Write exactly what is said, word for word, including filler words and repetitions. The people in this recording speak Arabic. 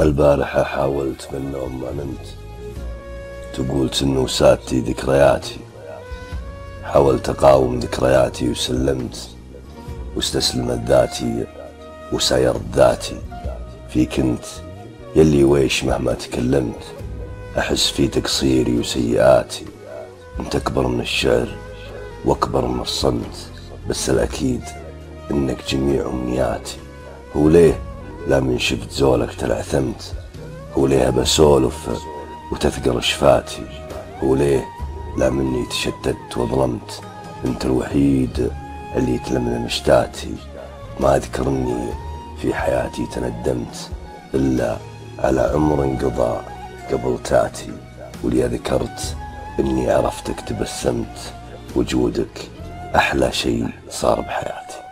البارحة حاولت من النوم ما نمت، تقول انه ساتي ذكرياتي. حاولت اقاوم ذكرياتي وسلمت، واستسلمت ذاتي وسيرت ذاتي. فيك انت يلي ويش مهما تكلمت، احس في تقصيري وسيئاتي. انت اكبر من الشعر واكبر من الصمت، بس الاكيد انك جميع امنياتي. هو ليه لا من شفت زولك تلعثمت؟ هو ليه بسولف وتثقل شفاتي؟ هو ليه لا مني تشتت وظلمت؟ انت الوحيد اللي تلملم شتاتي. ما اذكر اني في حياتي تندمت الا على عمر انقضى قبل تاتي. ولي ذكرت اني عرفتك تبسمت، وجودك احلى شيء صار بحياتي.